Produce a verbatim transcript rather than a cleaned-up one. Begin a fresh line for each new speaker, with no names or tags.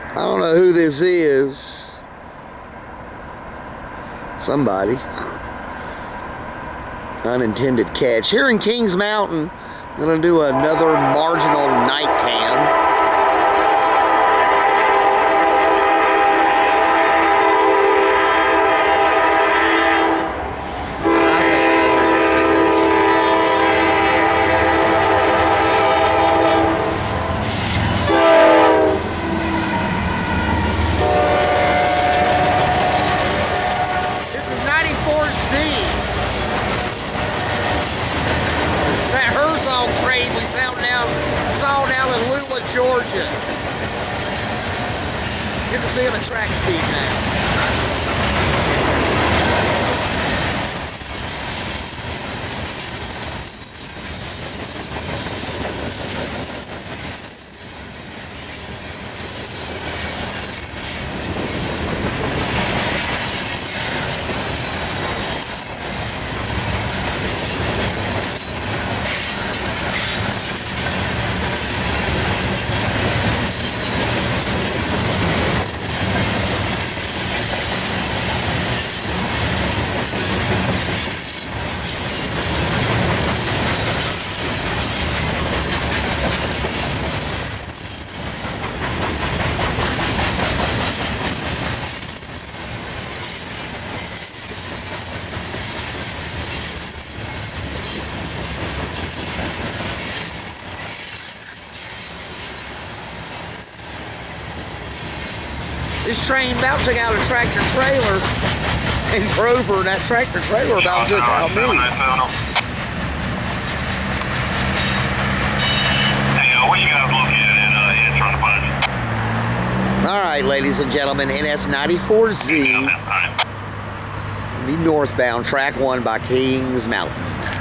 I don't know who this is. Somebody. Unintended catch. Here in Kings Mountain, I'm going to do another marginal Nightcam. ninety-four Z. That Herzog train we saw down, saw down in Lula, Georgia. Good to see him at track speed now. This train about took out a tractor trailer in Grover, and that tractor trailer about took out me.
Hey, uh, what you guys located in, uh, in trying to find you?
All right, ladies and gentlemen, N S ninety-four Z,
Right.
the northbound, track one by Kings Mountain.